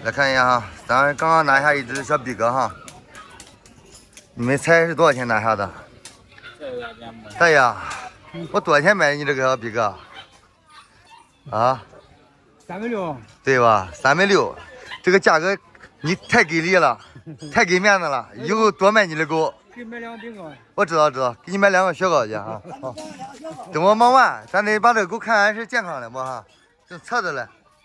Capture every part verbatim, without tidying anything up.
来看一下哈，咱刚刚拿下一只小比格哈，你们猜是多少钱拿下的？大爷，我多少钱买你这个比格？啊？ 三百六。 对吧？三百六，这个价格你太给力了，太给面子了，以后多买你的狗。 给买两个饼干。 我知道知道，给你买两个雪糕去哈。好，等我忙完，咱得把这个狗看看是健康的不哈？正测着嘞。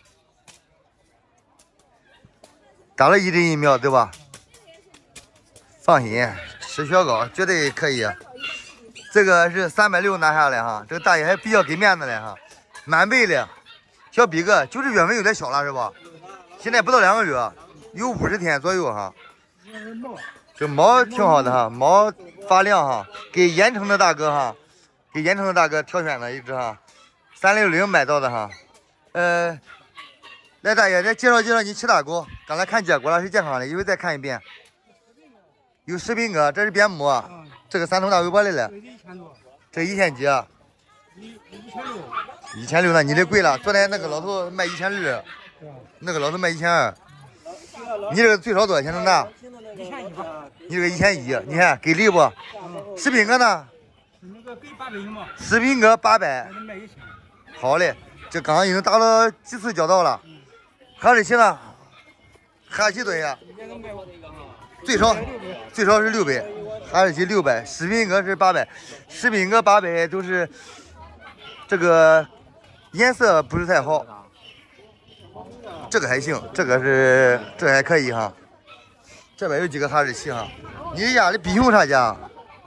打了一针疫苗对吧？放心，吃雪糕绝对可以。这个是三百六拿下来哈，这个大爷还比较给面子嘞哈，满背的小比格，就是月份有点小了是吧？现在不到两个月，有五十天左右哈。这毛挺好的哈，毛发亮哈，给盐城的大哥哈，给盐城的大哥挑选了一只哈，三六零买到的哈，呃。 来，大爷，再介绍介绍你其他狗。刚才看结果了，是健康的，一会再看一遍。有食品哥，这是边牧，嗯、这个三头大尾巴的了。这一千几？一一千六。一千六，那你的贵了。昨天那个老头卖一千二，那个老头卖一千二。你这个最少多少钱能拿？一千一吧。你这个一千一，你看给力不？嗯、食品哥呢？那个给八百嘛。食品哥八百。好嘞，这刚刚已经打了几次交道了。 哈士奇呢？哈士奇多少钱？最少最少是六百，哈士奇六百，食品哥是八百，食品哥八百都是这个颜色不是太好，这个还行，这个是这还可以哈。这边有几个哈士奇哈，你家的比熊啥价？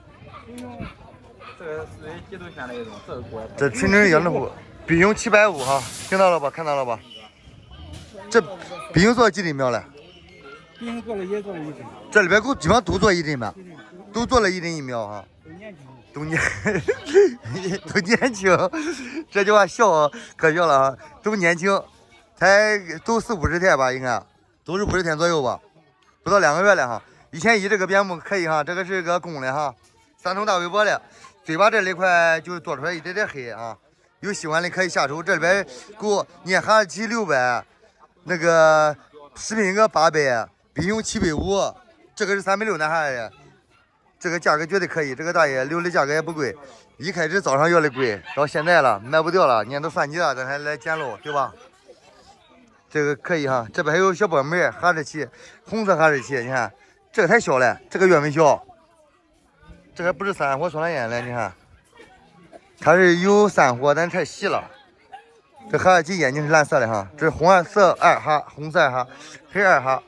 这个是基督线的一种，这个锅。 这纯正养殖户，比熊七百五哈，听到了吧？看到了吧？ 这比熊做几针苗了？ 比熊做了也做了一针。 这里边狗基本上都做一针吧，都做了一针疫苗哈。都年轻，都年轻，这句话笑可笑了啊！都年轻，才都四五十天吧，应该都是五十天左右吧，不到两个月了哈。一千一这个边牧可以哈，这个是个公的哈，三头大尾巴的，嘴巴这里块就多出来一点点黑啊。有喜欢的可以下手，这里边狗你看哈士奇六百。 那个食品哥八百，比熊七百五，这个是三百六拿下来的，这个价格绝对可以。这个大爷留的价格也不贵，一开始早上要的贵，到现在了卖不掉了，你看都算计了，咱还来捡漏，对吧？这个可以哈，这边还有小波妹哈士奇，红色哈士奇，你看这个太小了，这个月份小，这个不是三火双蓝眼了，你看，它是有三火，但太细了。 这哈士奇眼睛是蓝色的哈，这是红色二哈，红色二哈，黑二哈。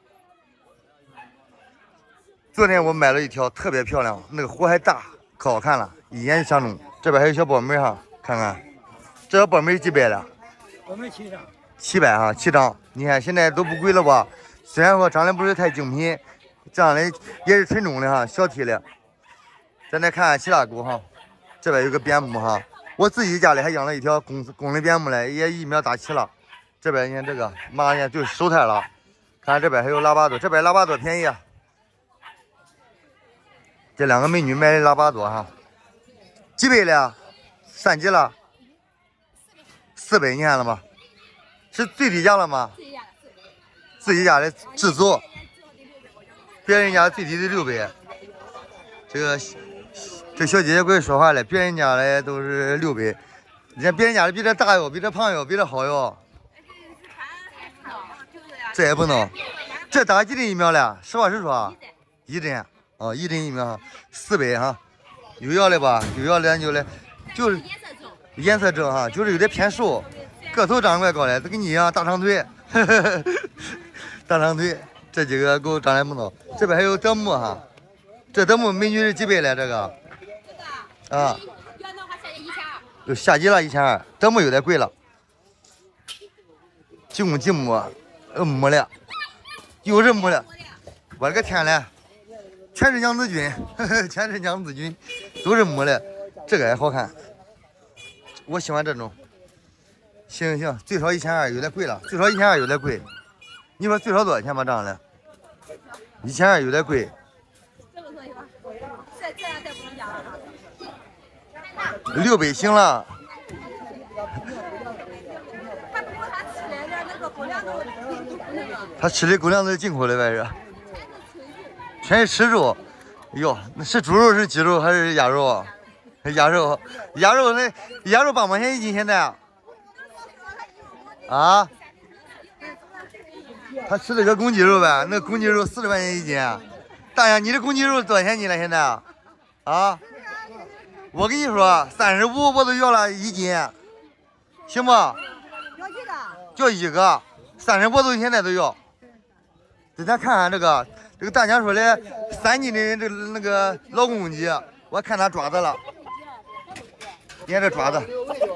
昨天我买了一条，特别漂亮，那个火还大，可好看了，一眼相中。这边还有小波妹哈，看看，这小波妹几百了？ 波妹七张。 七百哈，七张。你看现在都不贵了吧？虽然说长得不是太精品，这样的也是纯种的哈，小体的。咱再看看其他狗哈，这边有个边牧哈。 我自己家里还养了一条公公的边牧嘞，也疫苗打齐了。这边你看这个，马上就收摊了。看这边还有拉巴多，这边拉巴多便宜啊。这两个美女买的拉巴多哈，几百了？三级了？四百，你看了吗？是最低价了吗？自己家的自走，别人家最低的六百。这个。 这小姐姐过来说话了，别人家的都是六百，人家别人家的比这大哟，比这胖哟，比这好哟。这也不能，这打几针疫苗了？实话实说，一针啊，一针疫苗，四百哈。有要的吧？有要的咱就来，就是颜色正哈，就是有点偏瘦，个头长得怪高的，都跟你一样大长腿，大长腿。这几个狗长得不孬。这边还有德牧哈，这德牧美女是几百了？这个。 啊，就下级了，一千二，德牧有点贵了。几公几母，呃母了，又是母了，我的个天嘞，全是娘子军，呵呵，全是娘子军，都是母的，这个也好看，我喜欢这种。行行，最少一千二有点贵了，最少一千二有点贵。你说最少多少钱吧？这样的，一千二有点贵。六百行了。 他吃的狗粮都是进口的呗是？全是吃肉。哟，那是猪肉是鸡肉还是鸭肉啊？鸭肉，鸭肉那鸭肉八毛钱一斤现在。啊？他吃的个公鸡肉呗，那公鸡肉四十块钱一斤。大爷，你的公鸡肉多少钱斤了现在？啊？我跟你说，三十五我都要了一斤，行不？ 要几个？ 就一个，三十五都现在都要。给咱看看这个，这个大娘说的三斤的这那个老公鸡，我看他爪子了，你看这爪子，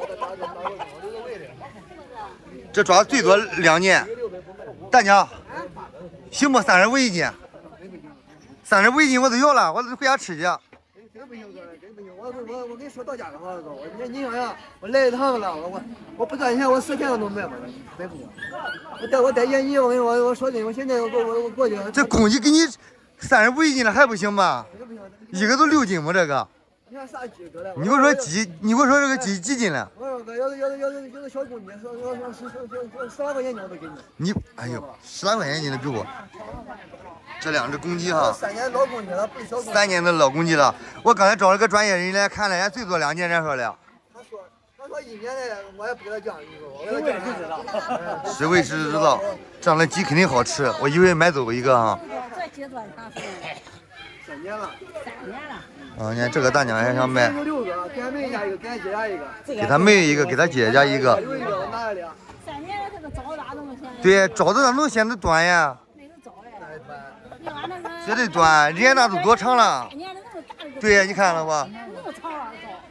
这爪子最多两年。大娘，行不？三十五一斤，三十五一斤我都要了，我回家吃去。 真不行，哥，真不行！我我我跟你说到家的话，哥，你你想想，我来一趟了，我我我不赚钱，我十天都能买嘛，买不？我带我带原衣，我跟你说，我说真，我现在我我我过去。 这公鸡给你三十五一斤了还不行吗？一个都六斤吗？这个？ 你看啥鸡哥的？ 你给我说鸡，你给我说这个鸡几斤了？ 我说哥，有的有的有的有的小公鸡，说说说十十十十来块钱斤我都给你。 你哎呦，十来块钱斤的给我。这两只公鸡哈， 三年老公鸡了，不是小公鸡。 三年的老公鸡了。我刚才找了个专业人来看了，人家最多两年，人家说的。 他说他说一年的，我也不给他讲，你说我给他讲就知道。 是喂食知道，这样的鸡肯定好吃。我以为买走一个哈。 这鸡多长时间？ 三年了。 三年了。 啊，你看这个大娘还想买。 有六个，给俺妹家一个，给俺姐家一个。 给他妹一个，给他姐家一个。 有一个我拿了俩。 三年了，这个枣咋那么咸？ 对，枣子咋能显得短呀？ 没有枣哎。俺那个。 绝对短，人家那都多长了。 三年了那么大的。 对呀，你看了吧？ 那么长啊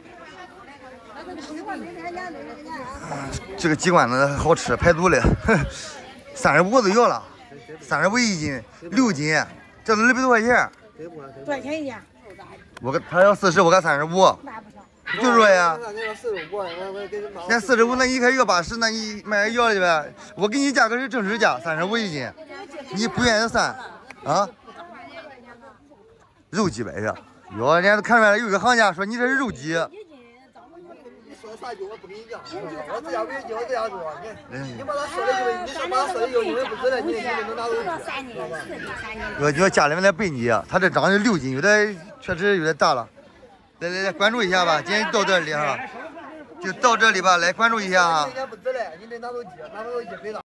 枣。 这个鸡冠子好吃，排毒了。三十五都要了，三十五一斤，六斤，这都二百多块钱。 多少钱一斤？ 我给他要四十，我给三十五。 那不行。 就说呀， 现那四十五，那你一开始要八十，那你买要了呗？我给你价格是正式价，三十五一斤，你不愿意算啊？肉鸡摆着，哟，人家都看出来了，有一个行家说你这是肉鸡。 你说啥鸡我不跟你讲，我这家为鸡我这家做，你你把他说的就你说把他说的就因为不值了，你你能拿走鸡。 我你说家里面的笨鸡，它这长的六斤，有点确实有点大了。来来来，关注一下吧，今天到这里哈，就到这里吧，来关注一下哈。 不值了，你得拿走鸡，拿走鸡赔了。